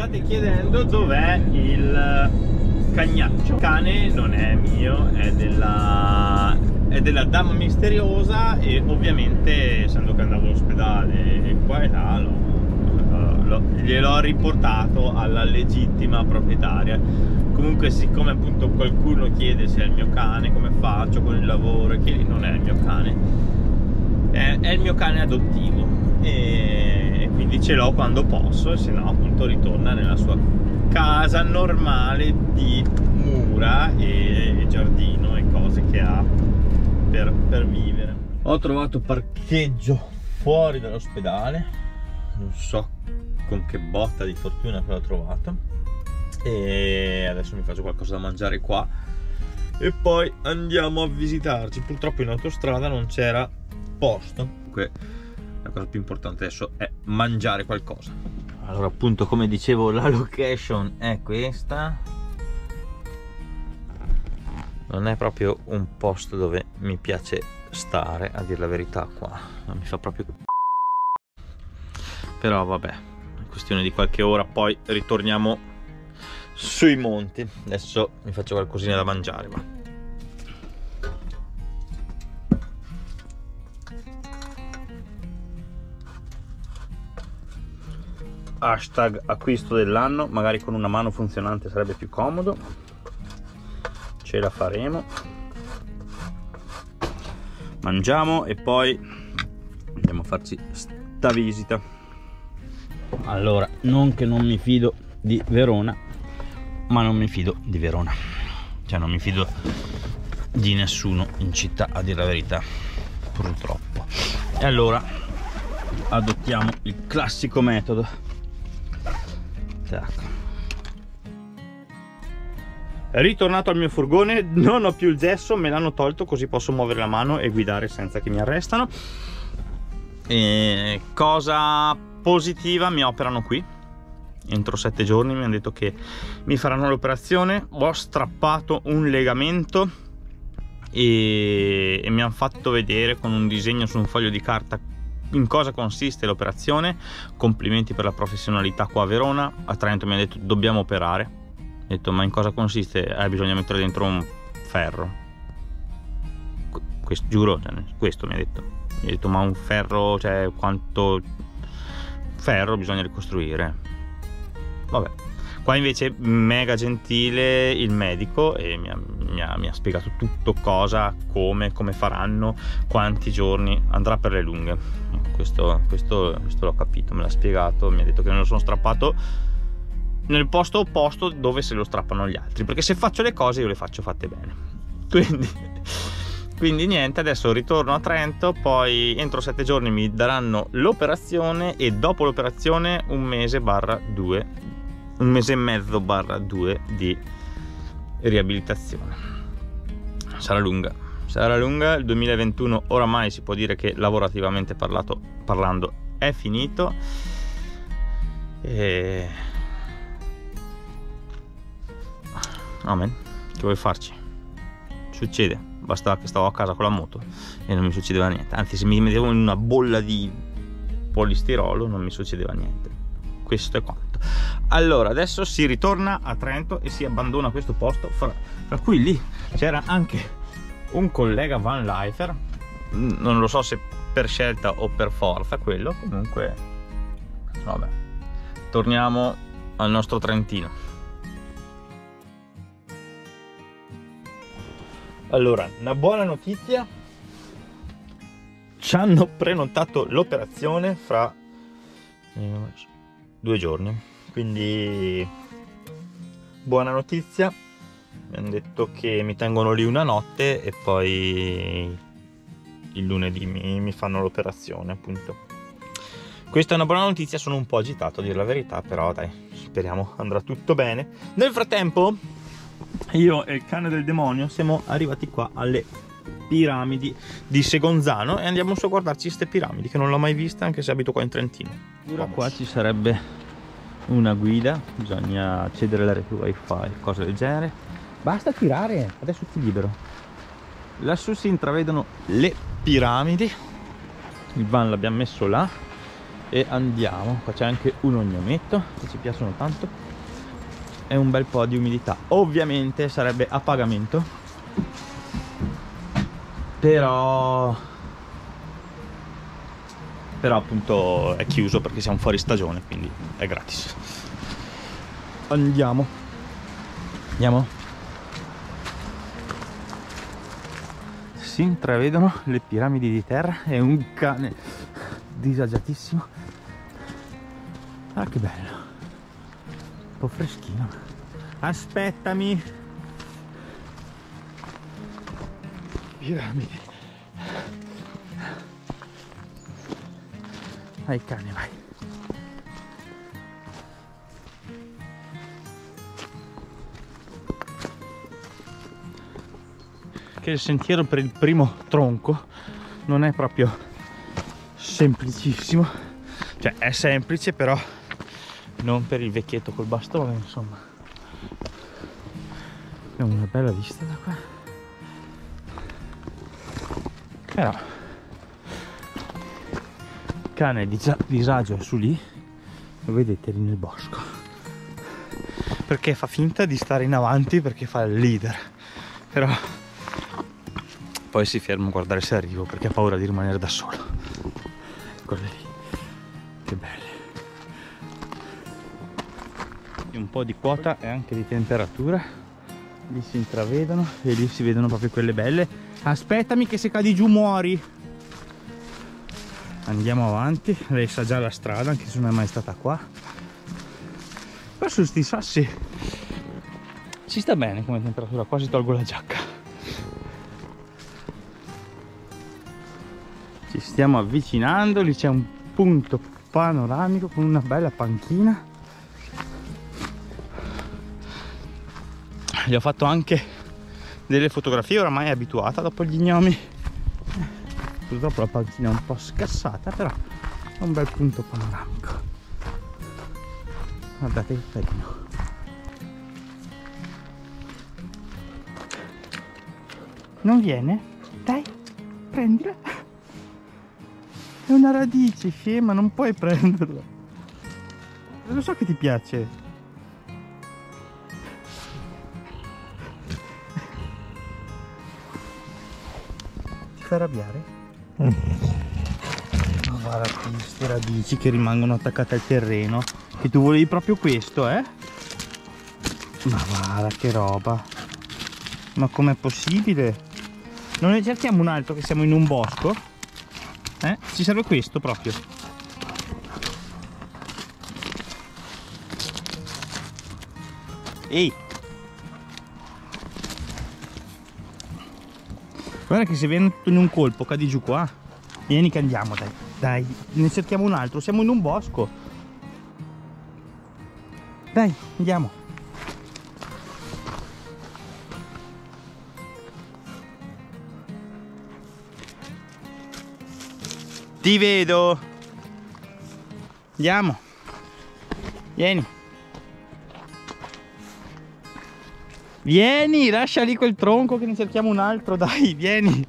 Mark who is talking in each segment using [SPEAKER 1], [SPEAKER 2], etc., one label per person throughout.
[SPEAKER 1] state chiedendo dov'è il cagnaccio. Il cane non è mio, è della dama misteriosa, e ovviamente essendo che andavo all'ospedale e qua e là gliel'ho riportato alla legittima proprietaria. Comunque, siccome appunto qualcuno chiede se è il mio cane, come faccio con il lavoro, che non è il mio cane, è il mio cane adottivo, e quindi ce l'ho quando posso, e se no appunto ritorna nella sua casa normale di mura e giardino e cose che ha per vivere. Ho trovato parcheggio fuori dall'ospedale, non so con che botta di fortuna che l'ho trovato, e adesso mi faccio qualcosa da mangiare qua e poi andiamo a visitarci. Purtroppo in autostrada non c'era posto. Comunque la cosa più importante adesso è mangiare qualcosa. Allora, appunto, come dicevo, la location è questa. Non è proprio un posto dove mi piace stare, a dire la verità. Qua non mi fa proprio, però vabbè, è questione di qualche ora, poi ritorniamo sui monti. Adesso mi faccio qualcosina da mangiare, va. Hashtag acquisto dell'anno, magari con una mano funzionante sarebbe più comodo, ce la faremo. Mangiamo e poi andiamo a farci sta visita. Allora, non che non mi fido di Verona, ma non mi fido di Verona, cioè non mi fido di nessuno in città, a dire la verità, purtroppo. E allora adottiamo il classico metodo. Ritornato al mio furgone, non ho più il gesso, me l'hanno tolto, così posso muovere la mano e guidare senza che mi arrestano. E cosa positiva, mi operano qui entro 7 giorni, mi hanno detto che mi faranno l'operazione. Ho strappato un legamento e mi hanno fatto vedere con un disegno su un foglio di carta in cosa consiste l'operazione. Complimenti per la professionalità qua a Verona. A Trento mi hanno detto dobbiamo operare. Ho detto ma in cosa consiste? Bisogna mettere dentro un ferro. Questo, giuro, questo mi ha detto. Mi ha detto ma un ferro, cioè quanto ferro bisogna ricostruire? Vabbè. Qua invece mega gentile il medico e mi ha spiegato tutto, cosa, come faranno, quanti giorni, andrà per le lunghe. Questo l'ho capito, me l'ha spiegato, mi ha detto che me lo sono strappato nel posto opposto dove se lo strappano gli altri, perché se faccio le cose io le faccio fatte bene. Quindi niente, adesso ritorno a Trento, poi entro 7 giorni mi daranno l'operazione e dopo l'operazione un mese e mezzo barra 2 di riabilitazione. Sarà lunga. Il 2021 oramai si può dire che lavorativamente parlando è finito, e amen. Che vuoi farci? Succede, bastava che stavo a casa con la moto e non mi succedeva niente, anzi se mi mettevo in una bolla di polistirolo non mi succedeva niente. Questo è quanto. Allora adesso si ritorna a Trento e si abbandona questo posto, fra cui lì c'era anche un collega van lifer, non lo so se per scelta o per forza quello, comunque vabbè, torniamo al nostro Trentino. Allora, una buona notizia, ci hanno prenotato l'operazione fra 2 giorni, quindi buona notizia. Mi hanno detto che mi tengono lì una notte e poi il lunedì mi fanno l'operazione, appunto. Questa è una buona notizia, sono un po' agitato a dire la verità, però dai, speriamo andrà tutto bene. Nel frattempo io e il cane del demonio siamo arrivati qua alle piramidi di Segonzano e andiamo su a guardarci queste piramidi che non l'ho mai vista, anche se abito qua in Trentino. Ora qua ci sarebbe una guida, bisogna accedere alla rete wifi, cose del genere. Basta tirare, adesso ti libero. Lassù si intravedono le piramidi, il van l'abbiamo messo là e andiamo. Qua c'è anche un ognometto che ci piacciono tanto e un bel po' di umidità. Ovviamente sarebbe a pagamento, però appunto è chiuso perché siamo fuori stagione, quindi è gratis. Andiamo. Si intravedono le piramidi di terra e un cane disagiatissimo. Ah, che bello, un po' freschino. Aspettami. Piramidi. Vai cane, vai. Che il sentiero per il primo tronco non è proprio semplicissimo, cioè è semplice, però non per il vecchietto col bastone, insomma. È una bella vista da qua, però cane disagio è su lì, lo vedete lì nel bosco, perché fa finta di stare in avanti perché fa il leader, però poi si ferma a guardare se arrivo perché ha paura di rimanere da solo. Eccole lì, che belle. E un po' di quota e anche di temperatura, lì si intravedono e lì si vedono proprio quelle belle. Aspettami che se cadi giù muori. Andiamo avanti, lei sa già la strada anche se non è mai stata qua. Qua su sti sassi ci sta bene come temperatura, quasi tolgo la giacca. Ci stiamo avvicinando, lì c'è un punto panoramico con una bella panchina. Gli ho fatto anche delle fotografie, oramai è abituata dopo gli gnomi. Purtroppo la panchina è un po' scassata, però è un bel punto panoramico. Guardate che carino. Non viene? Dai, prendila. È una radice, scema, non puoi prenderla. Lo so che ti piace. Ti fa arrabbiare? Ma guarda queste radici che rimangono attaccate al terreno. Che tu volevi proprio questo, eh? Ma guarda che roba. Ma com'è possibile? Non ne cerchiamo un altro che siamo in un bosco? Ci serve questo proprio. Ehi! Guarda che se viene tutto in un colpo cadi giù qua. Vieni che andiamo, dai. Dai, ne cerchiamo un altro, siamo in un bosco. Dai, andiamo. Ti vedo. Andiamo. Vieni. Vieni, lascia lì quel tronco che ne cerchiamo un altro, dai, vieni.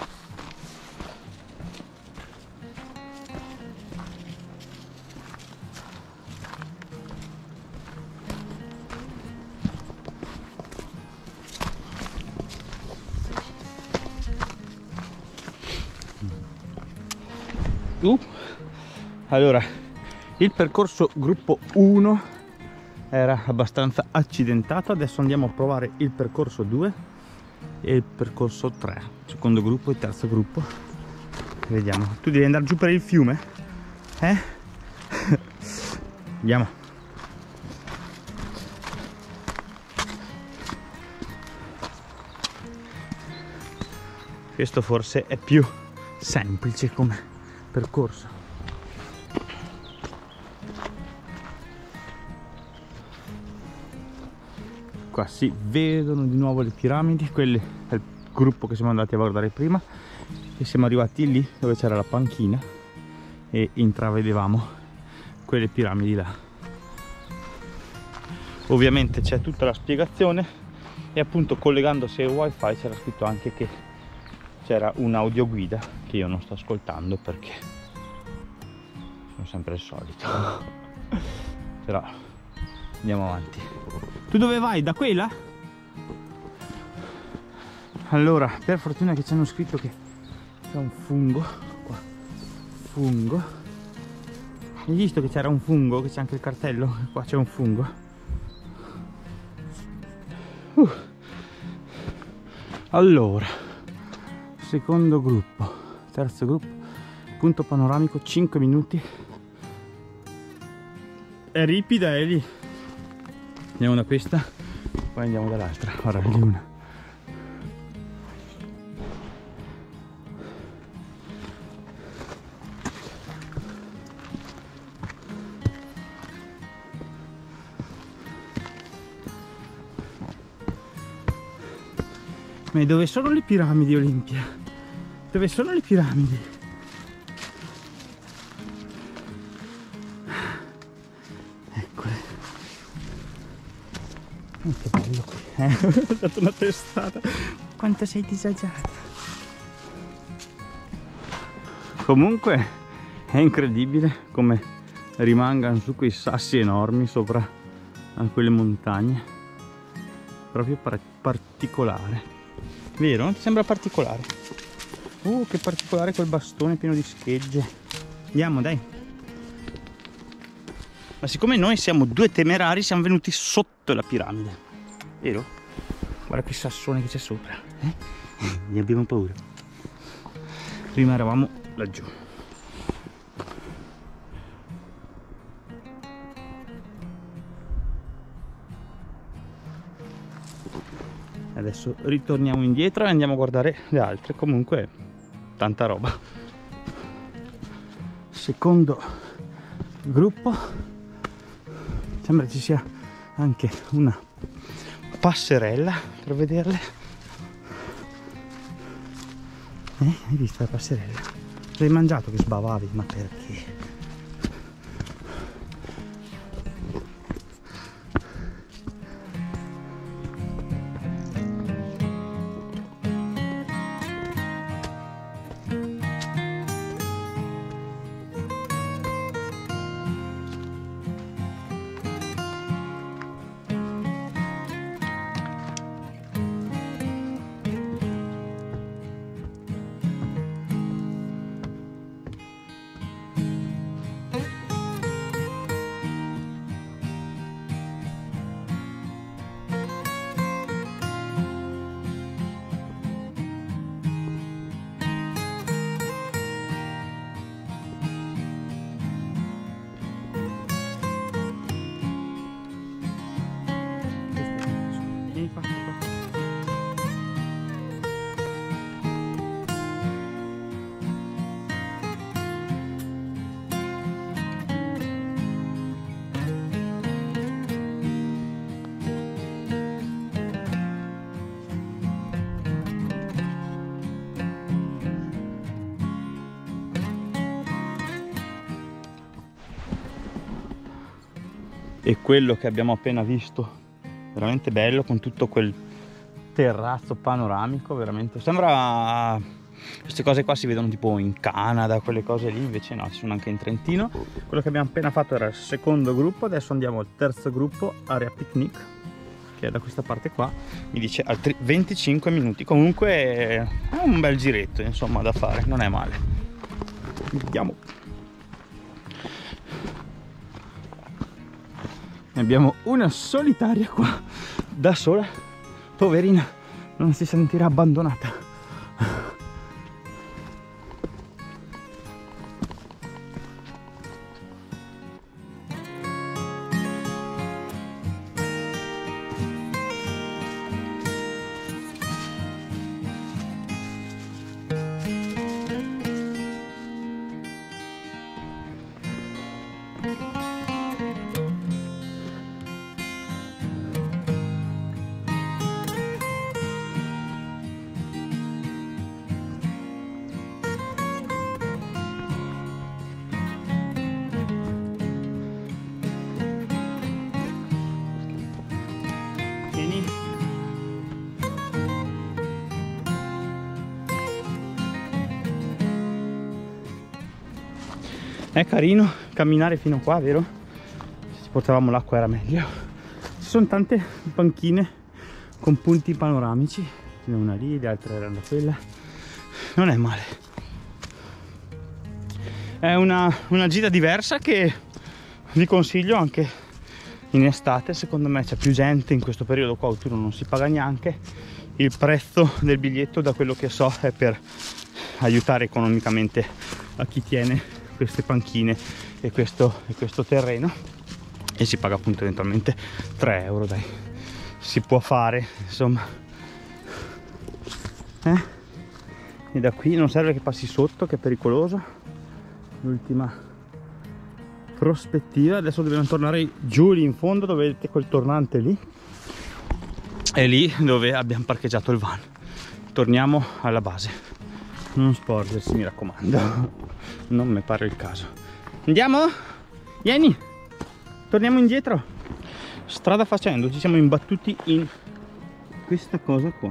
[SPEAKER 1] Allora, il percorso gruppo 1 era abbastanza accidentato, adesso andiamo a provare il percorso 2 e il percorso 3, secondo gruppo e terzo gruppo. Vediamo, tu devi andare giù per il fiume? Andiamo. Questo forse è più semplice come percorso. Qua si vedono di nuovo le piramidi, quelle è il gruppo che siamo andati a guardare prima, e siamo arrivati lì dove c'era la panchina e intravedevamo quelle piramidi là. Ovviamente c'è tutta la spiegazione e appunto collegandosi al wifi c'era scritto anche che c'era un'audioguida che io non sto ascoltando perché
[SPEAKER 2] sono sempre il solito. Però andiamo avanti. Tu dove vai? Da quella? Allora, per fortuna che ci hanno scritto che c'è un fungo qua. Fungo. Hai visto che c'era un fungo? Che c'è anche il cartello? Qua c'è un fungo. Allora, secondo gruppo, terzo gruppo, punto panoramico, 5 minuti. È ripida, è lì. Andiamo da questa, poi andiamo dall'altra. Ora è lì una. Ma dove sono le piramidi, Olimpia? Dove sono le piramidi? Eccole. Oh, che bello qui. Ho dato una testata. Quanto sei disagiata. Comunque è incredibile come rimangano su quei sassi enormi sopra a quelle montagne. Proprio particolare. Vero? Ti sembra particolare? Che particolare quel bastone pieno di schegge. Andiamo, dai. Ma siccome noi siamo due temerari, siamo venuti sotto la piramide. Vero? Guarda che sassone che c'è sopra. Ne abbiamo paura. Prima eravamo laggiù. Adesso ritorniamo indietro e andiamo a guardare le altre. Comunque tanta roba. Secondo gruppo, sembra ci sia anche una passerella per vederle. Hai visto la passerella? L'hai mangiato che sbavavi? Ma perché? E quello che abbiamo appena visto, veramente bello, con tutto quel terrazzo panoramico, veramente sembra, queste cose qua si vedono tipo in Canada, quelle cose lì, invece no, ci sono anche in Trentino. Quello che abbiamo appena fatto era il secondo gruppo, adesso andiamo al terzo gruppo, area picnic, che è da questa parte qua, mi dice altri 25 minuti, comunque è un bel giretto insomma da fare, non è male. Andiamo. Ne abbiamo una solitaria qua, da sola, poverina, non si sentirà abbandonata. È carino camminare fino qua, vero? Se portavamo l'acqua era meglio. Ci sono tante panchine con punti panoramici, una lì, le altre erano quella. Non è male. È una gita diversa che vi consiglio anche in estate. Secondo me c'è più gente in questo periodo qua, autunno non si paga neanche. Il prezzo del biglietto, da quello che so, è per aiutare economicamente a chi tiene queste panchine e questo terreno, e si paga appunto eventualmente 3 euro, dai, si può fare, insomma. E da qui non serve che passi sotto, che è pericoloso. L'ultima prospettiva. Adesso dobbiamo tornare giù lì in fondo, dove vedete quel tornante lì, è lì dove abbiamo parcheggiato il van. Torniamo alla base, non sporgersi, mi raccomando, non mi pare il caso. Andiamo? Vieni, torniamo indietro. Strada facendo ci siamo imbattuti in questa cosa qua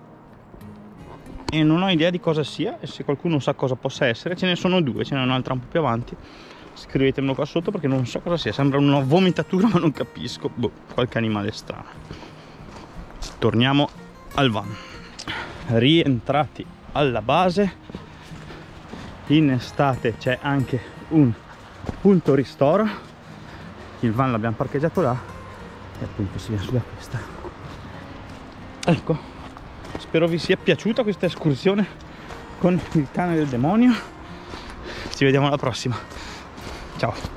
[SPEAKER 2] e non ho idea di cosa sia, e se qualcuno sa cosa possa essere, ce ne sono due, ce n'è un'altra un po' più avanti, scrivetemelo qua sotto perché non so cosa sia. Sembra una vomitatura ma non capisco, boh, qualche animale strano. Torniamo al van, rientrati alla base. In estate c'è anche un punto ristoro, il van l'abbiamo parcheggiato là e appunto si viene su da questa. Ecco, spero vi sia piaciuta questa escursione con il cane del demonio. Ci vediamo alla prossima, ciao.